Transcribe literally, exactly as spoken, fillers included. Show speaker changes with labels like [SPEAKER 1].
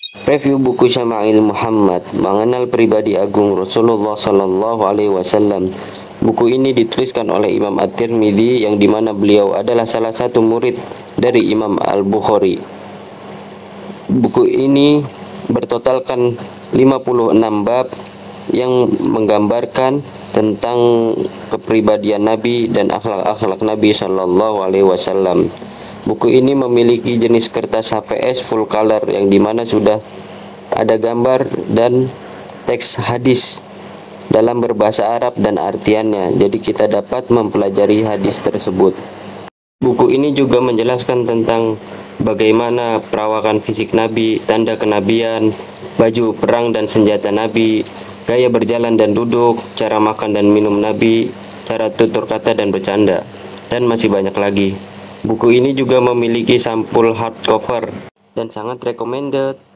[SPEAKER 1] Review buku Syama'il Muhammad, mengenal pribadi agung Rasulullah Sallallahu Alaihi Wasallam. Buku ini dituliskan oleh Imam At-Tirmidzi, yang dimana beliau adalah salah satu murid dari Imam Al-Bukhari. Buku ini bertotalkan lima puluh enam bab yang menggambarkan tentang kepribadian Nabi dan akhlak-akhlak Nabi Sallallahu Alaihi Wasallam. Buku ini memiliki jenis kertas H V S full color, yang dimana sudah ada gambar dan teks hadis dalam berbahasa Arab dan artiannya, jadi kita dapat mempelajari hadis tersebut. Buku ini juga menjelaskan tentang bagaimana perawakan fisik Nabi, tanda kenabian, baju perang dan senjata Nabi, gaya berjalan dan duduk, cara makan dan minum Nabi, cara tutur kata dan bercanda, dan masih banyak lagi. Buku ini juga memiliki sampul hardcover dan sangat recommended.